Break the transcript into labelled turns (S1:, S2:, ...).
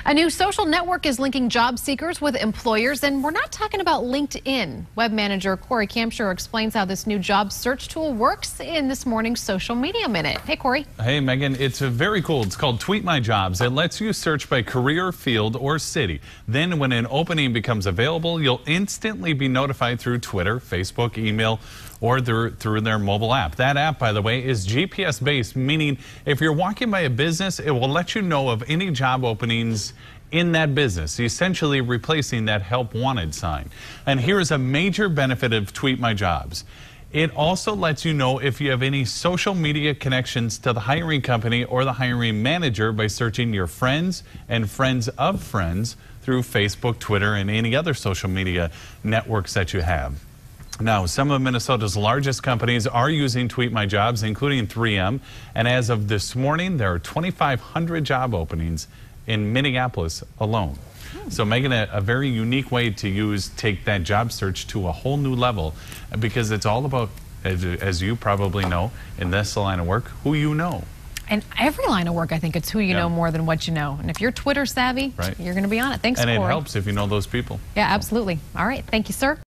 S1: A new social network is linking job seekers with employers, and we're not talking about LinkedIn. Web manager Corey Kamsher explains how this new job search tool works in this morning's Social Media Minute. Hey, Corey.
S2: Hey, Megan. It's very cool. It's called Tweet My Jobs. It lets you search by career, field, or city. Then when an opening becomes available, you'll instantly be notified through Twitter, Facebook, email, or through their mobile app. That app, by the way, is GPS-based, meaning if you're walking by a business, it will let you know of any job openings in that business, essentially replacing that help wanted sign. And here's a major benefit of Tweet My Jobs. It also lets you know if you have any social media connections to the hiring company or the hiring manager by searching your friends and friends of friends through Facebook, Twitter, and any other social media networks that you have. Now, some of Minnesota's largest companies are using Tweet My Jobs, including 3M. And as of this morning, there are 2,500 job openings in Minneapolis alone. So, Megan, a very unique way to take that job search to a whole new level, because it's all about, as you probably know, in this line of work, who you know.
S1: And every line of work, I think it's who you know more than what you know. And if you're Twitter savvy, you're going to be on it. Thanks, Corey.
S2: And it helps if you know those people.
S1: Yeah, absolutely. All right. Thank you, sir.